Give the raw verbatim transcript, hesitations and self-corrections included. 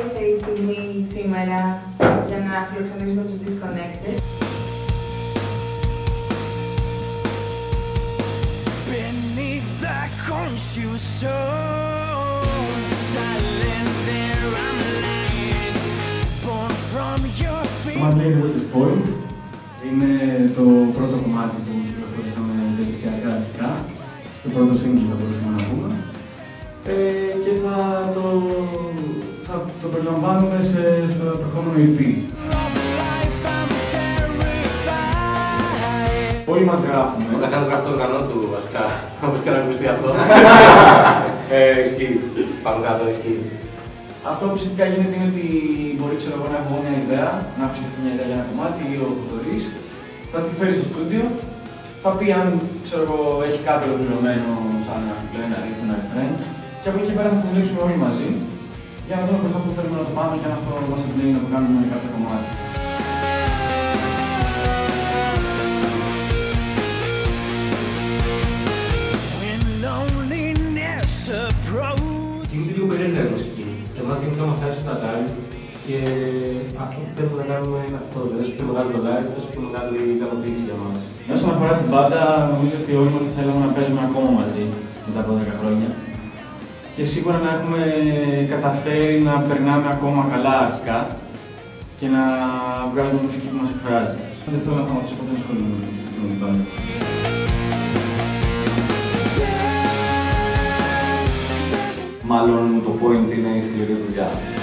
ήρθε η στιγμή σήμερα για να φιλοξενήσουμε τους Disconnected. Beneath the conscious soul, silent there I'm lying, born from your feet. Το λέει Weakest Point. Είναι το πρώτο κομμάτι που κυκλοφορήσαμε τελευταία γραφικά. Το πρώτο single θα μπορούσαμε να πούμε. Ε, και θα το, θα το περιλαμβάνουμε σε, στο επερχόμενο ι πι. Όλοι μας γράφουμε. Ο καθένας γράφει το οργανό του βασικά, όπως και να ακουστεί αυτό. ε, ισχύει. Πάνω κάτω ισχύει. Αυτό που ουσιαστικά γίνεται είναι ότι μπορεί ξέρω, εγώ, να έχω μια ιδέα, να έχω μια ιδέα για ένα κομμάτι ή ο Θοδωρής, θα τη φέρει στο στούντιο, θα πει αν ξέρω, εγώ, έχει κάτι ολοκληρωμένο σαν ένα πλέον, ένα ρίφ, ένα ρεφρέν, και από εκεί και πέρα θα το δουλέψουμε όλοι μαζί για να δούμε προς που θέλουμε να το πάμε και αν αυτό μας εμπνέει να το κάνουμε με κάποιο κομμάτι. Είναι λίγο περίεργα η μουσική. Και εμάς γενικά μας άρεσε τα live και αυτό που θέλουμε να κάνουμε είναι αυτό. Δηλαδή, όσο πιο μεγάλο το live, τόσο πιο μεγάλη ικανοποίηση για μας. Όσον αφορά την μπάντα, νομίζω ότι όλοι μας θα θέλαμε να παίζουμε ακόμα μαζί μετά από δέκα χρόνια. Και σίγουρα να έχουμε καταφέρει να περνάμε ακόμα καλά αρχικά και να βγάζουμε μουσική που μας εκφράζει. Δεν θέλω να σταματήσω ποτέ να ασχολούμαι με την μπάντα. Μάλλον το point είναι η σκληρή δουλειά.